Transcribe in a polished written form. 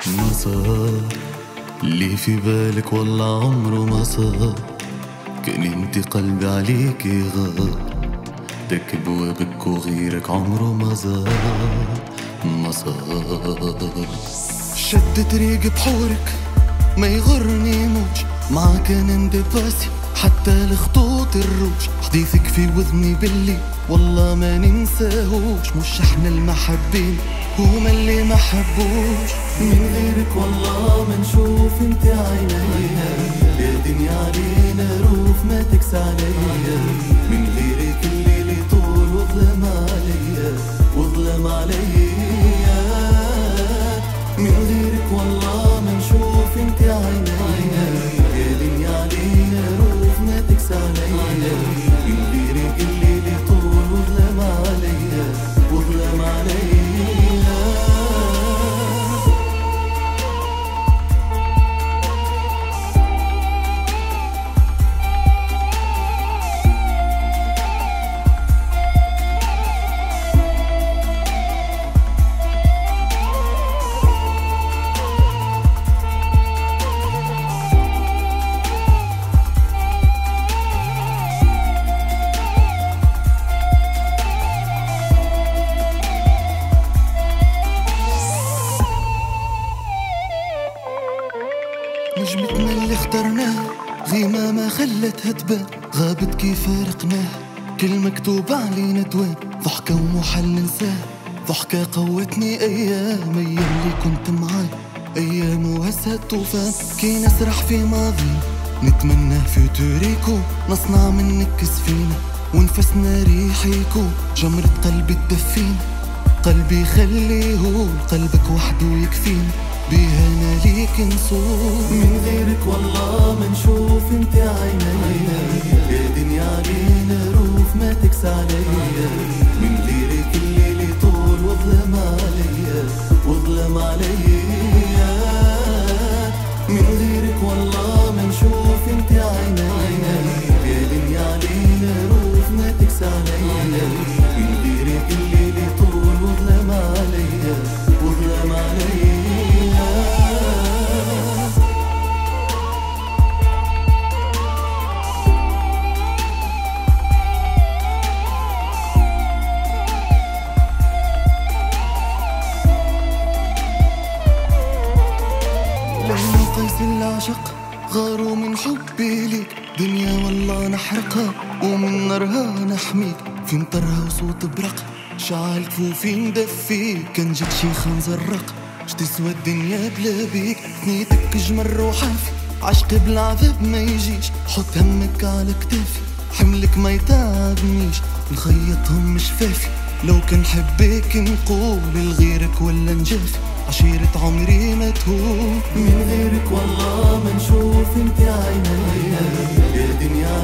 ما صار اللي في بالك والله عمره ما صار. كان انت قلبي عليكي غار، دك بوابك وغيرك عمره ما زار. ما صار شد طريق بحورك ما يغرني موج، معك انا اندباسي حتى الخطوط الروج. حديثك في وذني باللي والله ما ننساهوش. مش احنا المحبين هما اللي ما حبوش. من غيرك والله ما نشوف انت عينينا، يا دنيا علينا روف ما تكسى عليا. من غيرك الليل طول وظلم عليا وظلم عليا. من غيرك والله ما نشوف انت عينينا، يا دنيا علينا روف ما تكسى عليا. من غيرك الليل طول وظلم عليا وظلم عليا. نجمتنا اللي اخترناها غيمة ما خلتها تبان، غابت كيف فارقناها كل مكتوب علينا دوان. ضحكة ومحل ننساها، ضحكة قوتني أيام اللي كنت معاي، أيام وهسها الطوفان. كي نسرح في ماضي نتمنى فيوتوريكو، نصنع منك سفينة ونفسنا ريحيكو. جمرة قلبي تدفينا، قلبي خليه قلبك وحده يكفينا، بيها انا ليك نصور. من غيرك والله ما نشوف انت عينينا، يا دنيا علينا روف ما تكسى عليا. من غيرك الليل طول وظلم عليا وظلم عليا. من غيرك والله ما نشوف انت عينينا، يا دنيا علينا روف ما تكسى عليا. من غيرك الليل طول وظلم عليا وظلم عليا. قيس العشق غاروا من حبي ليك، دنيا والله نحرقها ومن نارها نحميك. في مطرها وصوت برق شعل كفوفي ندفيك، كان جيت شي خنزرق اش تسوى الدنيا بلا بيك. ثنيتك جمر وحافي عشقي بالعذاب ما يجيش، حط همك على كتافي حملك ما يتعبنيش. نخيطهم شفافي لو كان حبيك نقول لغيرك ولا نجافي، عشيرة عمري ما تهون. من غيرك والله ما نشوف انت عينيا، يا دنيا